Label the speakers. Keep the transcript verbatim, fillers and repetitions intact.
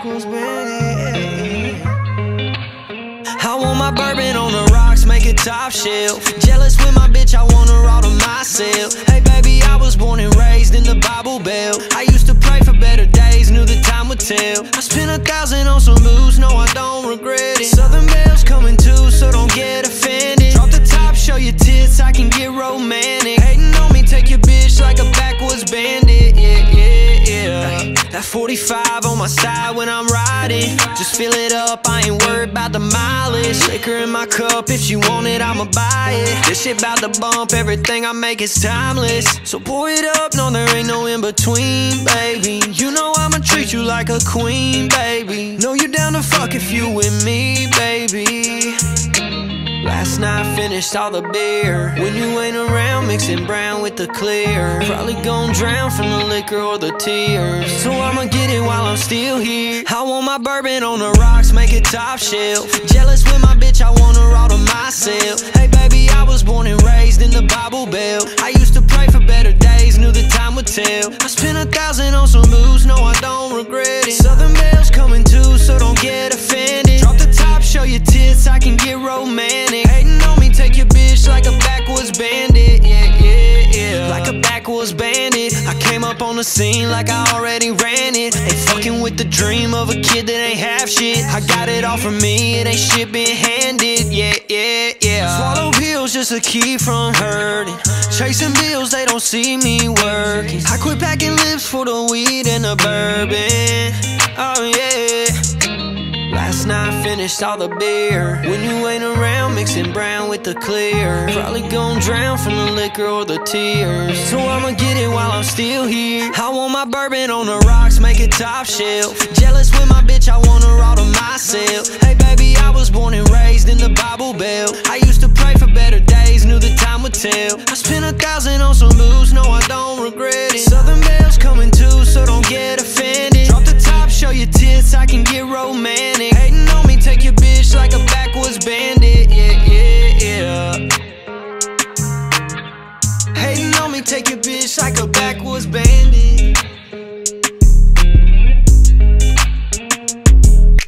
Speaker 1: Backwoods, Bandit. I want my bourbon on the rocks, make it top shelf. Jealous with my bitch, I want her all to myself. Hey baby, I was born and raised in the Bible Belt. I used to pray for better days, knew the time would tell. I spent a thousand on some booze, no I don't regret it. Southern Belle's coming too, so don't get offended. Drop the top, show your tits, I can get romantic. Hating on me, take your bitch like a backwoods bandit. Yeah, yeah, yeah. That forty-five on my side when I'm riding. Just fill it up, I ain't worried about the mileage. Liquor in my cup, if you want it, I'ma buy it. This shit bout to bump, everything I make is timeless. So pour it up, no there ain't no in between, baby. You know I'ma treat you like a queen, baby. Know you down to fuck if you with me, baby. Last night finished all the beer. When you ain't around, mixing brown with the clear. Probably gon' drown from the liquor or the tears. So I'ma get it while I'm still here. I want my bourbon on the rocks, make it top shelf. Jealous with my bitch, I want her all to myself. Hey baby, I was born and raised in the Bible Belt. I used to pray for better days, knew the time would tell. I spent a thousand on some booze, no I don't regret it. Southern Belle's coming too, so don't get offended. Drop the top, show your tits, I can get romantic. Hating on me, take your bitch like a backwoods bandit. Yeah, yeah, yeah. Like a backwoods bandit. I came up on the scene like I already ran it. Ain't fucking with the dream of a kid that ain't half shit. I got it all from me, it ain't shit been handed. Yeah, yeah, yeah. Swallow pills just to keep from hurting. Chasing bills, they don't see me working. I quit packing lips for the weed and the bourbon. Oh yeah. Last night finished all the beer. When you ain't around, mixing brown with the clear. Probably gon' drown from the liquor or the tears. So I'ma get it while I'm still here. I want my bourbon on the rocks, make it top shelf. Jealous with my bitch, I want her all to myself. Hey baby, I was born and raised in the Bible Belt. I used to pray for better days, knew the time would tell. I spent a thousand on some booze, no I don't regret it. Southern